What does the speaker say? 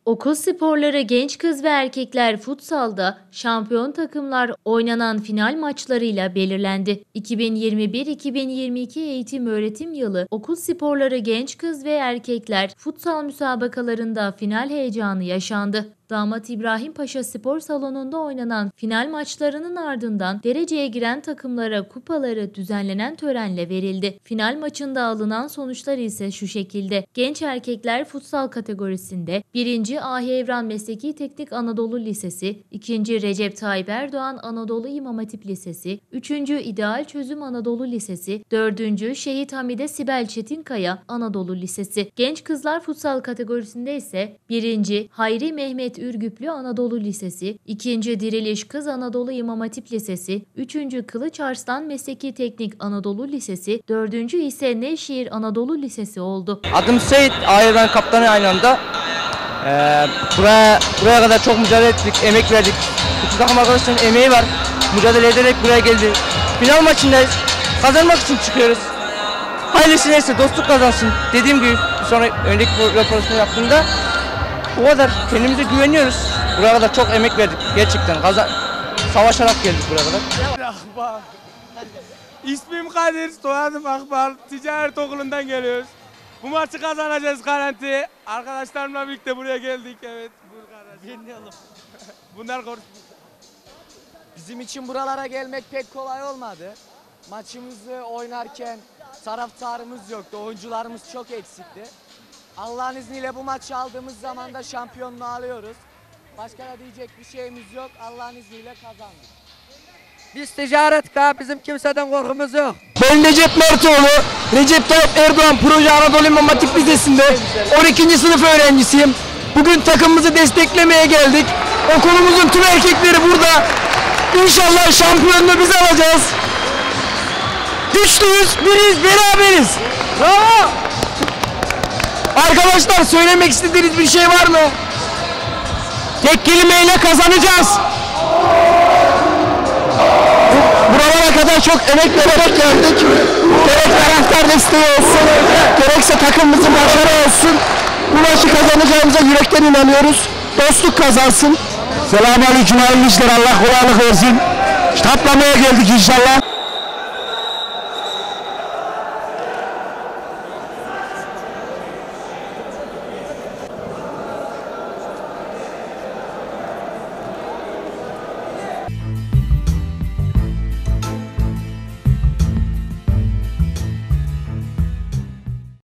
Okul sporları genç kız ve erkekler futsalda şampiyon takımlar oynanan final maçlarıyla belirlendi. 2021-2022 eğitim öğretim yılı okul sporları genç kız ve erkekler futsal müsabakalarında final heyecanı yaşandı. Damat İbrahim Paşa Spor Salonu'nda oynanan final maçlarının ardından dereceye giren takımlara kupaları düzenlenen törenle verildi. Final maçında alınan sonuçlar ise şu şekilde. Genç erkekler futsal kategorisinde 1. Ahi Evran Mesleki Teknik Anadolu Lisesi, 2. Recep Tayyip Erdoğan Anadolu İmam Hatip Lisesi, 3. İdeal Çözüm Anadolu Lisesi, 4. Şehit Hamide Sibel Çetinkaya Anadolu Lisesi. Genç kızlar futsal kategorisinde ise 1. Hayri Mehmet Ürgüplü Anadolu Lisesi, 2. Diriliş Kız Anadolu İmam Hatip Lisesi, 3. Kılıç Arslan Mesleki Teknik Anadolu Lisesi, 4. ise Nevşehir Anadolu Lisesi oldu. Adım Seyit, Ahiren kaptanı aynı anda. Buraya kadar çok mücadele ettik, emek verdik. Bütün takım arkadaşların emeği var. Mücadele ederek buraya geldi. Final maçındayız. Kazanmak için çıkıyoruz. Hayırlısı neyse dostluk kazansın. Dediğim gibi sonra önceki röportajını yaptığımda o kadar kendimize güveniyoruz. Buraya kadar çok emek verdik gerçekten. Savaşarak geldik buraya kadar. Akbar. İsmim Kadir, soyadım Akbar. Ticaret okulundan geliyoruz. Bu maçı kazanacağız garanti. Arkadaşlarımla birlikte buraya geldik. Evet, buyur kardeşim. Dinleyelim. Bunlar konuşmuş. Bizim için buralara gelmek pek kolay olmadı. Maçımızı oynarken taraftarımız yoktu, oyuncularımız çok eksikti. Allah'ın izniyle bu maçı aldığımız zaman da şampiyonluğu alıyoruz. Başka da diyecek bir şeyimiz yok. Allah'ın izniyle kazandık. Biz ticaret ka, bizim kimseden korkumuz yok. Ben Recep Mertoğlu, Recep Tayyip Erdoğan Proje Anadolu İmam Hatip Lisesi'nde 12. sınıf öğrencisiyim. Bugün takımımızı desteklemeye geldik. Okulumuzun tüm erkekleri burada. İnşallah şampiyonluğu biz alacağız. Güçlüyüz, biriz, beraberiz. Bravo! Arkadaşlar söylemek istediğiniz bir şey var mı? Tek kelimeyle kazanacağız. Buralara kadar çok emek vererek geldik. Gerek taraftar desteği olsun, gerekse takımımızın başarı olsun. Bu maçı kazanacağımıza yürekten inanıyoruz. Dostluk kazansın. Selamünaleyküm, hayırlı işler, Allah kolaylık versin. Tatlamaya geldik inşallah.